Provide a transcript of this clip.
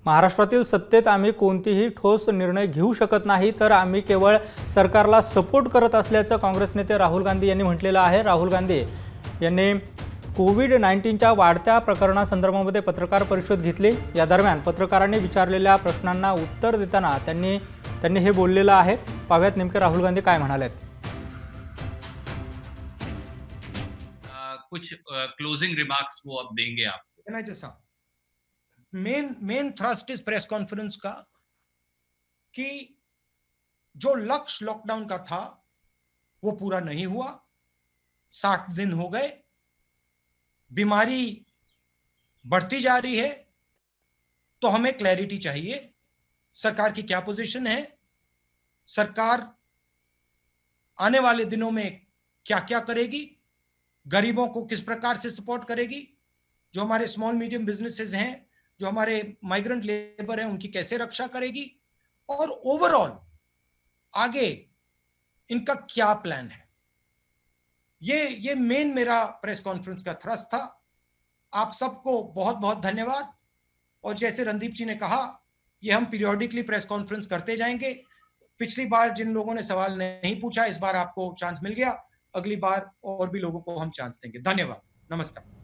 महाराष्ट्रातील सत्तेत आम्ही कोणतीही ठोस निर्णय घेऊ शकत नाही, तर आम्ही केवळ सरकारला सपोर्ट करत असल्याचं काँग्रेस नेते राहुल गांधी यांनी म्हटलेलं आहे। राहुल गांधी यांनी कोविड-19च्या वाढत्या प्रकरणासंदर्भामध्ये पत्रकार परिषद घेतली। या दरम्यान पत्रकारांनी विचारलेल्या प्रश्नांना उत्तर देताना त्यांनी हे बोललेलं आहे। पाहूयात नेमके राहुल गांधी काय म्हणालेत। कुछ क्लोजिंग रिमार्क्स वो अब देंगे आपको। जैसा मेन थ्रस्ट इस प्रेस कॉन्फ्रेंस का कि जो लक्ष्य लॉकडाउन का था वो पूरा नहीं हुआ। 60 दिन हो गए, बीमारी बढ़ती जा रही है, तो हमें क्लैरिटी चाहिए सरकार की क्या पोजीशन है, सरकार आने वाले दिनों में क्या क्या करेगी, गरीबों को किस प्रकार से सपोर्ट करेगी, जो हमारे स्मॉल मीडियम बिजनेसेस हैं, जो हमारे माइग्रेंट लेबर हैं, उनकी कैसे रक्षा करेगी, और ओवरऑल आगे इनका क्या प्लान है। ये मेन मेरा प्रेस कॉन्फ्रेंस का थ्रस्ट था। आप सबको बहुत बहुत धन्यवाद। और जैसे रणदीप जी ने कहा, ये हम पीरियोडिकली प्रेस कॉन्फ्रेंस करते जाएंगे। पिछली बार जिन लोगों ने सवाल नहीं पूछा, इस बार आपको चांस मिल गया, अगली बार और भी लोगों को हम चांस देंगे। धन्यवाद, नमस्कार।